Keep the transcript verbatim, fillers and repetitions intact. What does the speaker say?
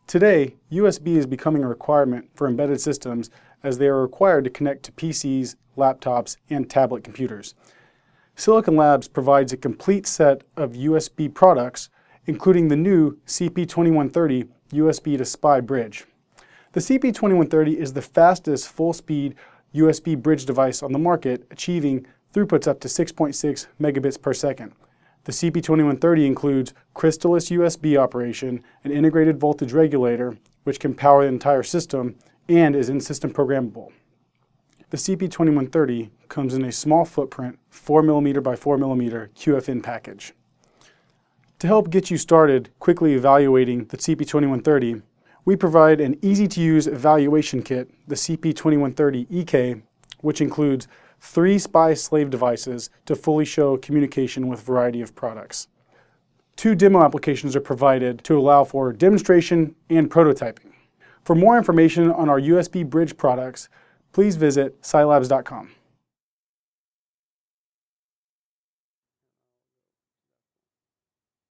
Today, U S B is becoming a requirement for embedded systems as they are required to connect to P Cs, laptops, and tablet computers. Silicon Labs provides a complete set of U S B products, including the new C P twenty-one thirty U S B to S P I bridge. The C P twenty-one thirty is the fastest full-speed U S B bridge device on the market, achieving throughputs up to six point six megabits per second. The C P twenty-one thirty includes crystalless U S B operation, an integrated voltage regulator, which can power the entire system, and is in-system programmable. The C P twenty-one thirty comes in a small footprint, four millimeter by four millimeter Q F N package. To help get you started quickly evaluating the C P twenty-one thirty, we provide an easy-to-use evaluation kit, the C P twenty-one thirty E K, which includes three S P I slave devices to fully show communication with a variety of products. Two demo applications are provided to allow for demonstration and prototyping. For more information on our U S B bridge products, please visit scilabs dot com.